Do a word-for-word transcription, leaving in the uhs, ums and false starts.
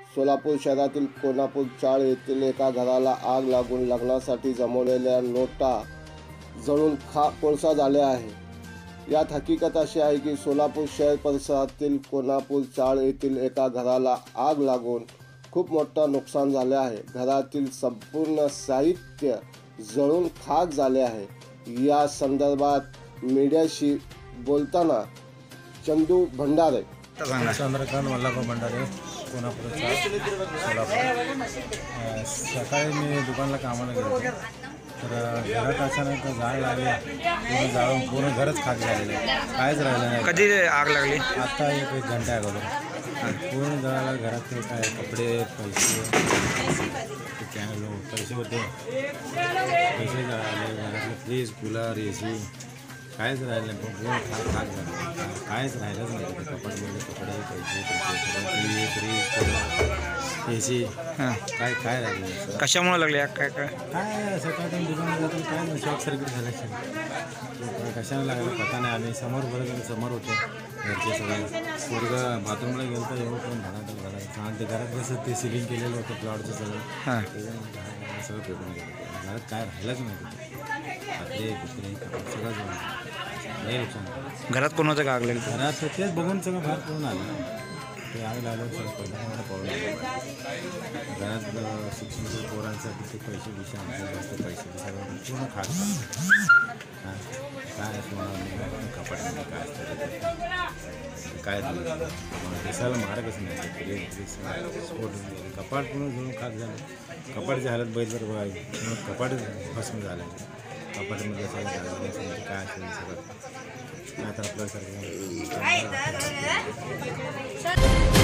सोलापूर शहरातील कोल्हापूर चाळ येथील एका घराला आग लागून लग्नासाठी जमवलेल्या नोटा जळून खा कोळसा झाल्या आहे। यात हकीकत अशी आहे की सोलापूर शहर परिसरातील कोल्हापूर चाळ येथील एका घराला आग लागून खूप मोठं नुकसान झाले आहे। घरातील संपूर्ण साहित्य जळून खाक झाले आहे। या संदर्भात मीडियाशी बोलताना चंदू भंडारे चंद्रकांत मल्हारराव भंडारे कोल्हापूर सोलापूर सकाळी मी दुकानला कामाला गेलो तर घरात अचानक जाळ लागले, पूर्ण जाळून पूर्ण घरच खाक झालेलं आहे, काहीच राहिलं नाही। कधी आग लागली? आता एक एक घंटा अगोदर पूर्ण जळाला। घरात काय कपडे, पैसे पैसे होते, पैसे जळाले। घरातलं फ्रीज, कूलर, ए सी काहीच राहिलं नाही, पण पूर्ण खाक खाक झालं, काहीच राहिलंच नाही। कपड्यामध्ये कपडे, पैसे पैसे फ्रीज, कूलर, ए सी काय काय राहिलं नाही। कशामुळे लागले? काय काय काय सकाळी दुकानात जातो काय शॉर्ट सर्किट झालं, कशाने लागलं पता नाही। आम्ही समोर बरं समोर होतो, घरचे सगळे पोरगा बाथरूमला गेलं तर एवढं पण घरात घरात आणि ते घरात कसं ते सिलिंग केलेलं होतं प्लॉटचं सगळं, हां सगळं पेटून गेलं। घरात काय राहिलंच नाही, आपले कुत्रे सगळं लई नुकसान। घरात कोणाचं का आग लागली? घरात तेच बघून सगळं बाहेर पडून आलं, ते आग लागलं सगळं पहिल्यांदा पळून घरात शिक्षण पोरांसाठी ते पैसे विषय आमचे जास्त पैसे सगळं पूर्ण खात हां काय कपड्यामध्ये काय असतं काय दिसायला मारा कसं नाही, स्फोट कपाट पूर्ण जळून खाक झालं। कपाटची हालत बैल जर बघायची कपाट भस्म झालं, कपाटमध्ये सगळं झालं काय असेल सगळं काय तर आपल्यासारखं